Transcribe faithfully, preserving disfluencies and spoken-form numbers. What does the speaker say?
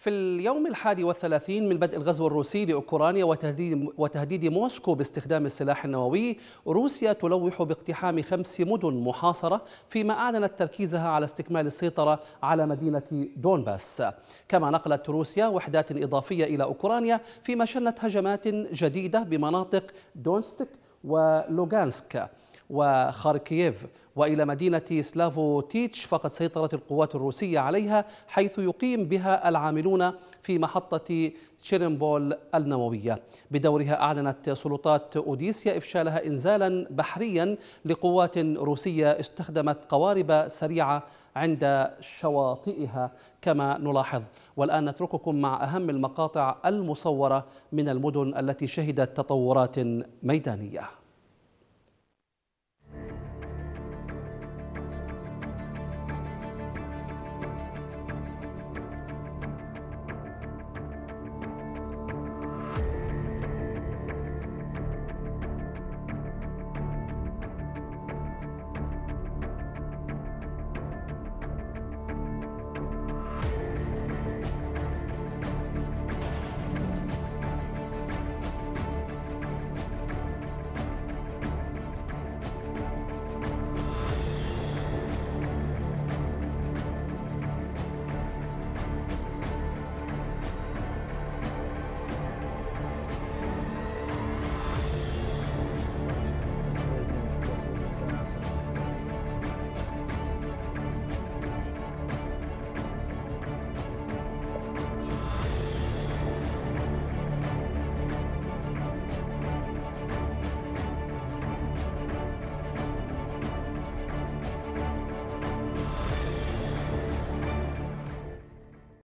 في اليوم الحادي والثلاثين من بدء الغزو الروسي لأوكرانيا وتهديد, وتهديد موسكو باستخدام السلاح النووي، روسيا تلوح باقتحام خمس مدن محاصرة، فيما أعلنت تركيزها على استكمال السيطرة على مدينة دونباس. كما نقلت روسيا وحدات إضافية إلى أوكرانيا، فيما شنت هجمات جديدة بمناطق دونستك ولوغانسك وخاركييف وإلى مدينة سلافو تيتش، فقد سيطرت القوات الروسية عليها، حيث يقيم بها العاملون في محطة تشيرنوبل النووية. بدورها أعلنت سلطات أوديسيا إفشالها إنزالا بحريا لقوات روسية استخدمت قوارب سريعة عند شواطئها كما نلاحظ. والآن نترككم مع أهم المقاطع المصورة من المدن التي شهدت تطورات ميدانية.